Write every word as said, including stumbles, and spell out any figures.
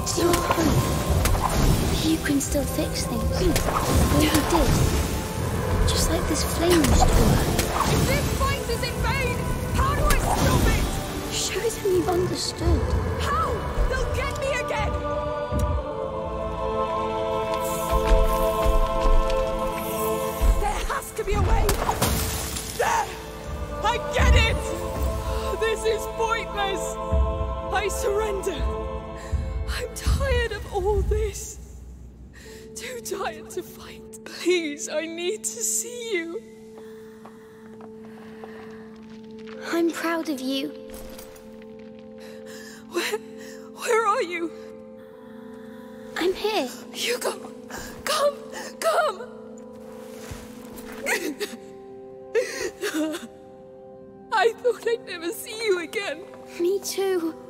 It's your hope. You can still fix things. Well, you did. Just like this flame restorer. If this fight is in vain, how do I stop it? Show them you've understood. How? They'll get me again! There has to be a way! There! I get it! This is pointless! I surrender. I'm tired of all this. Too tired to fight. Please, I need to see you. I'm proud of you. Where... where are you? I'm here. Hugo! Come! Come! I thought I'd never see you again. Me too.